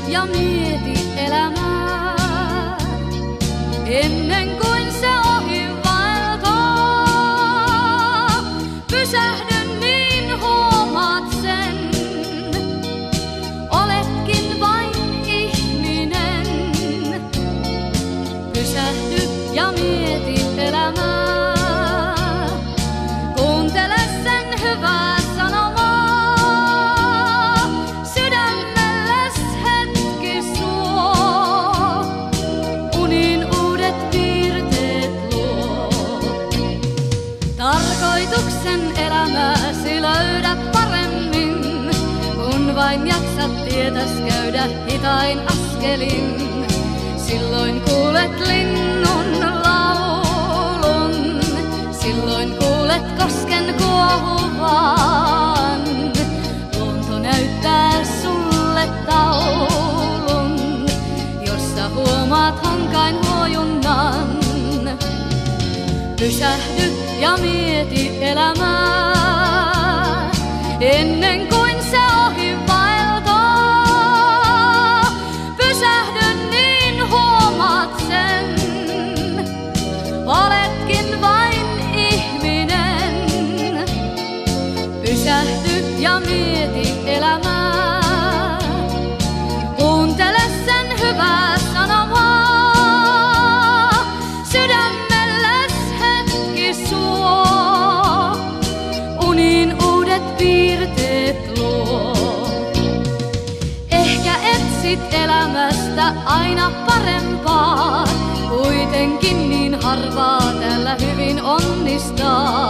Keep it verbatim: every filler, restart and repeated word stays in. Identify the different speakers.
Speaker 1: ja mieti elämää, ennen kuin se ohi vaeltaa. Pysähdy, niin huomaat sen, oletkin vain ihminen. Pysähdy ja mieti elämää, kuuntele sen hyvää sanomaa. Sydämelles hetki suo, uniin uudet piirteet luo. Tarkoituksen elämääsi löydät paremmin, kun vain jaksat tietäs käydä hitain askelin. Silloin kuulet linnun laulun, silloin kuulet kosken kuohuvan. Luonto näyttää sulle taulun, jossa huomaat hankain huojunnan. Pysähdy ja mieti elämää, ennen kuin se ohi vaeltaa. Pysähdy, niin huomaat sen, oletkin vain ihminen. Pysähdy ja mieti elämää, kuuntele sen hyvää sanomaa. Sydämelles hetki suo, uniin uudet piirteet luo. Ehkä etsit elämästä aina parempaa, kuitenkin niin harvaa täällä hyvin onnistaa.